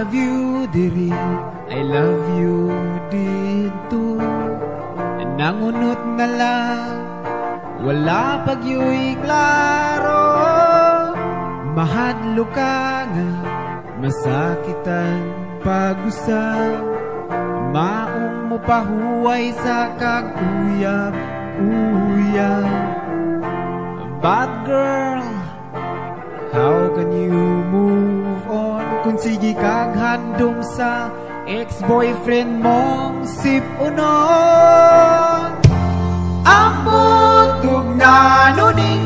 love you diri, I love you dito. Nangunot nga lang, wala pagyu'y klaro. Mahadlo ka nga, masakitan pag-usap. Maong mo pahuway sa kag-uyab-uyab. But girl, how can you move on kung sige kag handom sa ex-boyfriend mong sip-unon? Ang butog na nuning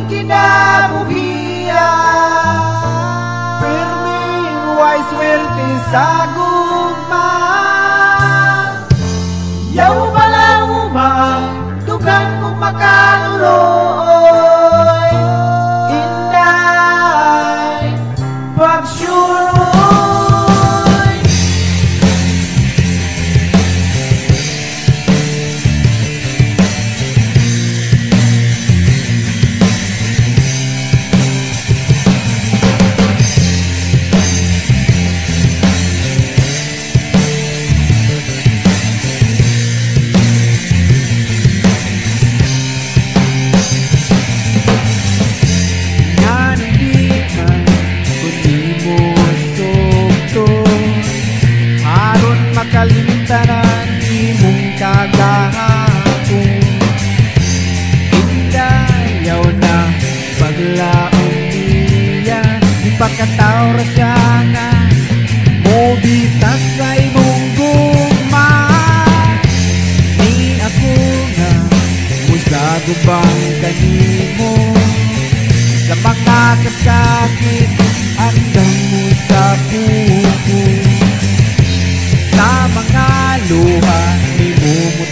kinabuhian, perming way swerte sa gugma. Yaw pala umang, dugan kong makanuloy. Inday, pagsyuroy. Kalimtanan imong kagahapon. Indayaw na paglaong niya, ipakataw ra siya nga mobitas sa imong gugma. Ni ako nga musagubang kanimo sa mga kasakit, andang mo sa puso. Sa mga luha, ni mo